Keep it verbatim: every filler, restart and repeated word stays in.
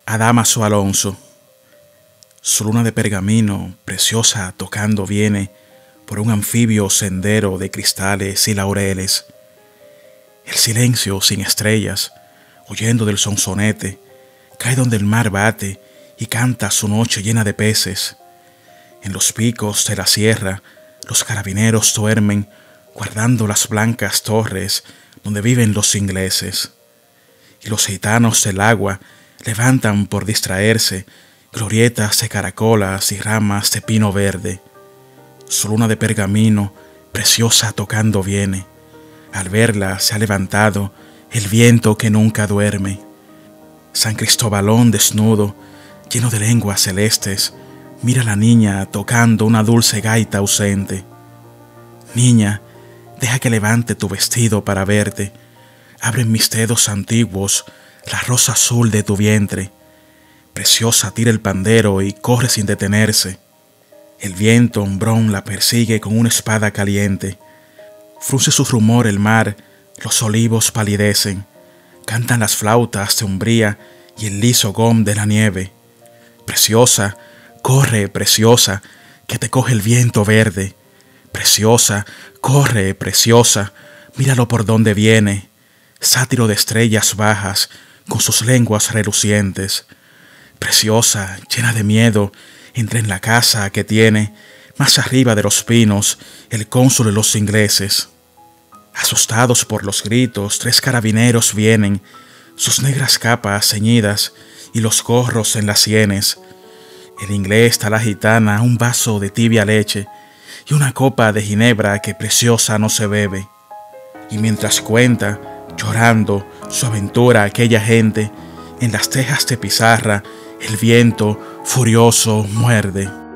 a Damaso Alonso. Su luna de pergamino, preciosa, tocando viene por un anfibio sendero de cristales y laureles. El silencio sin estrellas, oyendo del sonsonete, cae donde el mar bate y canta su noche llena de peces. En los picos de la sierra, los carabineros duermen, guardando las blancas torres donde viven los ingleses. Y los gitanos del agua levantan por distraerse glorietas de caracolas y ramas de pino verde. Su luna de pergamino, preciosa tocando viene. Al verla se ha levantado el viento que nunca duerme. San Cristóbalón desnudo, lleno de lenguas celestes, mira a la niña tocando una dulce gaita ausente. Niña, deja que levante tu vestido para verte. Abren mis dedos antiguos la rosa azul de tu vientre. Preciosa tira el pandero y corre sin detenerse. El viento hombrón la persigue con una espada caliente. Frunce su rumor el mar, los olivos palidecen. Cantan las flautas de umbría y el liso gom de la nieve. Preciosa, corre, preciosa, que te coge el viento verde. Preciosa, corre, preciosa, míralo por donde viene. Sátiro de estrellas bajas, con sus lenguas relucientes. Preciosa, llena de miedo, entra en la casa que tiene, más arriba de los pinos, el cónsul de los ingleses. Asustados por los gritos, tres carabineros vienen, sus negras capas ceñidas y los gorros en las sienes. El inglés da a la gitana un vaso de tibia leche y una copa de ginebra que preciosa no se bebe. Y mientras cuenta, llorando, su aventura aquella gente, en las tejas de pizarra, el viento furioso muerde.